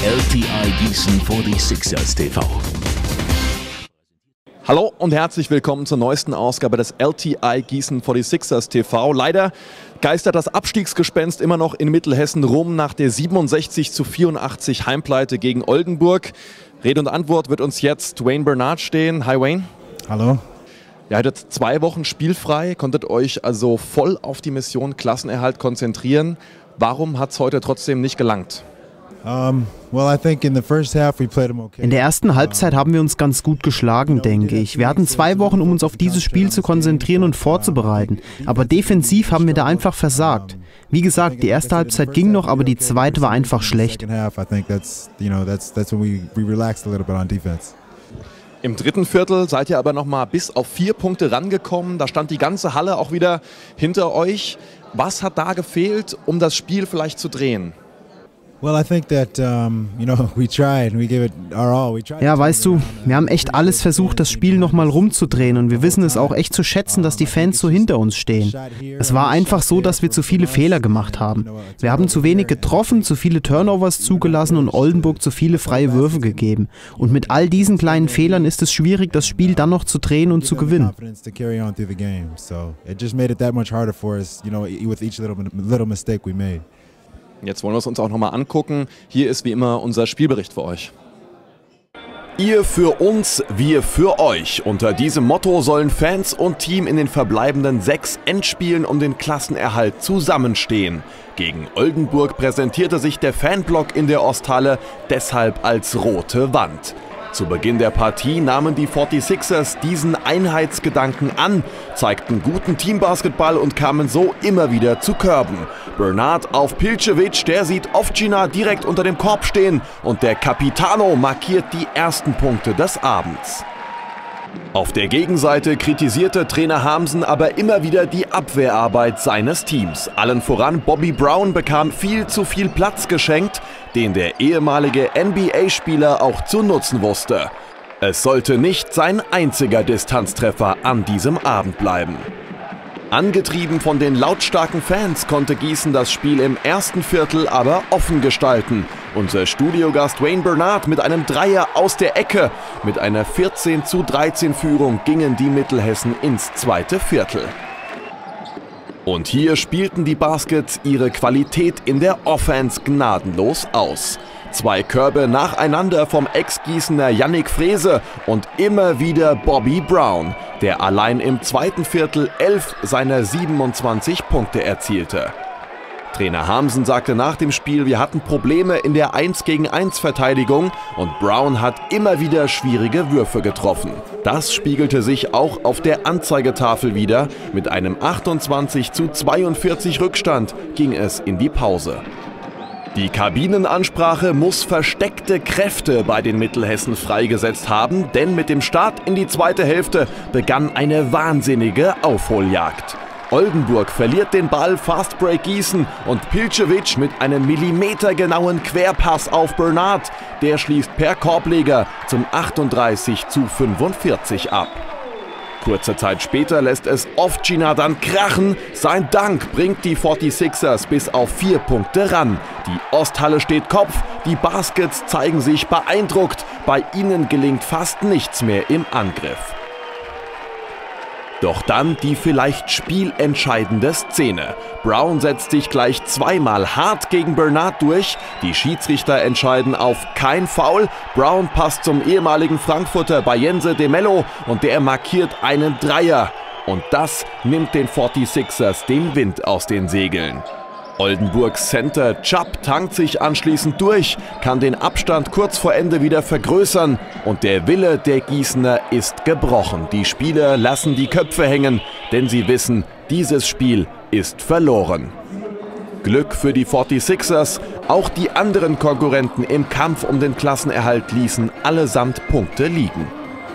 LTI Gießen 46ers TV. Hallo und herzlich willkommen zur neuesten Ausgabe des LTI Gießen 46ers TV. Leider geistert das Abstiegsgespenst immer noch in Mittelhessen rum nach der 67:84 Heimpleite gegen Oldenburg. Rede und Antwort wird uns jetzt Wayne Bernard stehen. Hi Wayne. Hallo. Ihr hattet 2 Wochen spielfrei, konntet euch also voll auf die Mission Klassenerhalt konzentrieren. Warum hat es heute trotzdem nicht gelangt? In der ersten Halbzeit haben wir uns ganz gut geschlagen, denke ich. Wir hatten 2 Wochen, um uns auf dieses Spiel zu konzentrieren und vorzubereiten. Aber defensiv haben wir da einfach versagt. Wie gesagt, die erste Halbzeit ging noch, aber die zweite war einfach schlecht. Im dritten Viertel seid ihr aber nochmal bis auf 4 Punkte rangekommen. Da stand die ganze Halle auch wieder hinter euch. Was hat da gefehlt, um das Spiel vielleicht zu drehen? Ja, weißt du, wir haben echt alles versucht, das Spiel nochmal rumzudrehen und wir wissen es auch echt zu schätzen, dass die Fans so hinter uns stehen. Es war einfach so, dass wir zu viele Fehler gemacht haben. Wir haben zu wenig getroffen, zu viele Turnovers zugelassen und Oldenburg zu viele freie Würfe gegeben. Und mit all diesen kleinen Fehlern ist es schwierig, das Spiel dann noch zu drehen und zu gewinnen. Jetzt wollen wir es uns auch nochmal angucken. Hier ist wie immer unser Spielbericht für euch. Ihr für uns, wir für euch. Unter diesem Motto sollen Fans und Team in den verbleibenden 6 Endspielen um den Klassenerhalt zusammenstehen. Gegen Oldenburg präsentierte sich der Fanblock in der Osthalle deshalb als rote Wand. Zu Beginn der Partie nahmen die 46ers diesen Einheitsgedanken an, zeigten guten Teambasketball und kamen so immer wieder zu Körben. Bernard auf Pilcevic, der sieht Ovcina direkt unter dem Korb stehen und der Capitano markiert die ersten Punkte des Abends. Auf der Gegenseite kritisierte Trainer Hamsen aber immer wieder die Abwehrarbeit seines Teams. Allen voran Bobby Brown bekam viel zu viel Platz geschenkt, den der ehemalige NBA-Spieler auch zu nutzen wusste. Es sollte nicht sein einziger Distanztreffer an diesem Abend bleiben. Angetrieben von den lautstarken Fans konnte Gießen das Spiel im ersten Viertel aber offen gestalten. Unser Studiogast Wayne Bernard mit einem Dreier aus der Ecke. Mit einer 14:13 Führung gingen die Mittelhessen ins zweite Viertel. Und hier spielten die Baskets ihre Qualität in der Offense gnadenlos aus. 2 Körbe nacheinander vom Ex-Gießener Yannick Frese und immer wieder Bobby Brown, der allein im zweiten Viertel 11 seiner 27 Punkte erzielte. Trainer Hamsen sagte nach dem Spiel, wir hatten Probleme in der 1-gegen-1 Verteidigung und Brown hat immer wieder schwierige Würfe getroffen. Das spiegelte sich auch auf der Anzeigetafel wider. Mit einem 28:42 Rückstand ging es in die Pause. Die Kabinenansprache muss versteckte Kräfte bei den Mittelhessen freigesetzt haben, denn mit dem Start in die zweite Hälfte begann eine wahnsinnige Aufholjagd. Oldenburg verliert den Ball, Fastbreak Gießen und Pilcevic mit einem millimetergenauen Querpass auf Bernard. Der schließt per Korbleger zum 38:45 ab. Kurze Zeit später lässt es Ovcina dann krachen. Sein Dank bringt die 46ers bis auf 4 Punkte ran. Die Osthalle steht Kopf, die Baskets zeigen sich beeindruckt. Bei ihnen gelingt fast nichts mehr im Angriff. Doch dann die vielleicht spielentscheidende Szene. Brown setzt sich gleich 2-mal hart gegen Bernard durch. Die Schiedsrichter entscheiden auf kein Foul. Brown passt zum ehemaligen Frankfurter Bayense de Mello und der markiert einen Dreier. Und das nimmt den 46ers den Wind aus den Segeln. Oldenburgs Center Chubb tankt sich anschließend durch, kann den Abstand kurz vor Ende wieder vergrößern und der Wille der Gießener ist gebrochen. Die Spieler lassen die Köpfe hängen, denn sie wissen, dieses Spiel ist verloren. Glück für die 46ers, auch die anderen Konkurrenten im Kampf um den Klassenerhalt ließen allesamt Punkte liegen.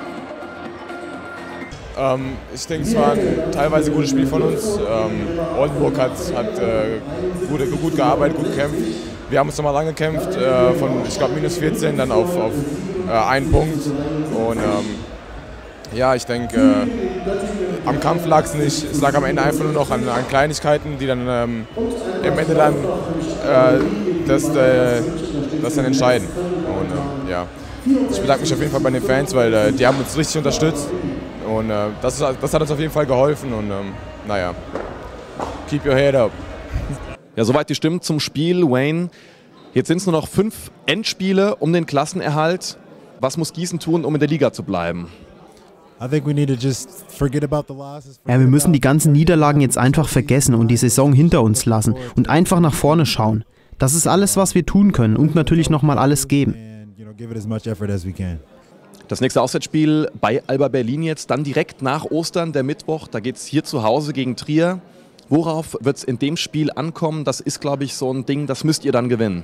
Ich denke, es war ein teilweise gutes Spiel von uns. Oldenburg hat gut gearbeitet, gut gekämpft. Wir haben uns nochmal lang gekämpft, von ich glaube minus 14 dann auf 1 Punkt. Und ja, ich denke, am Kampf lag es nicht. Es lag am Ende einfach nur noch an Kleinigkeiten, die dann am Ende dann das dann entscheiden. Und ja, ich bedanke mich auf jeden Fall bei den Fans, weil die haben uns richtig unterstützt. Und das hat uns auf jeden Fall geholfen. Und naja, keep your head up. Ja, soweit die Stimmen zum Spiel. Wayne, jetzt sind es nur noch 5 Endspiele um den Klassenerhalt. Was muss Gießen tun, um in der Liga zu bleiben? Ja, wir müssen die ganzen Niederlagen jetzt einfach vergessen und die Saison hinter uns lassen und einfach nach vorne schauen. Das ist alles, was wir tun können und natürlich nochmal alles geben. Das nächste Auswärtsspiel bei Alba Berlin jetzt, dann direkt nach Ostern, der Mittwoch. Da geht es hier zu Hause gegen Trier. Worauf wird es in dem Spiel ankommen? Das ist, glaube ich, so ein Ding, das müsst ihr dann gewinnen.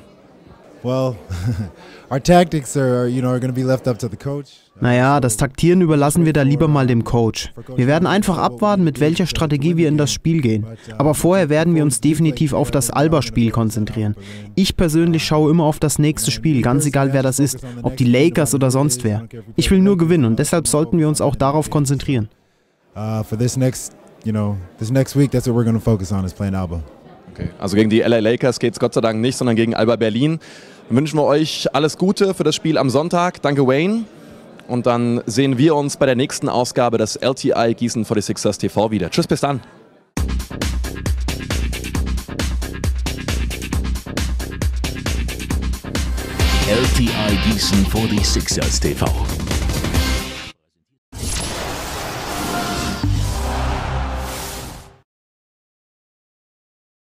Naja, das Taktieren überlassen wir da lieber mal dem Coach. Wir werden einfach abwarten, mit welcher Strategie wir in das Spiel gehen. Aber vorher werden wir uns definitiv auf das Alba-Spiel konzentrieren. Ich persönlich schaue immer auf das nächste Spiel, ganz egal wer das ist, ob die Lakers oder sonst wer. Ich will nur gewinnen und deshalb sollten wir uns auch darauf konzentrieren. This next week, that's what we're going to focus on, is playing Alba. Okay. Also gegen die LA Lakers geht es Gott sei Dank nicht, sondern gegen Alba Berlin. Dann wünschen wir euch alles Gute für das Spiel am Sonntag. Danke, Wayne. Und dann sehen wir uns bei der nächsten Ausgabe des LTI Gießen 46ers TV wieder. Tschüss, bis dann. LTI Gießen 46ers TV.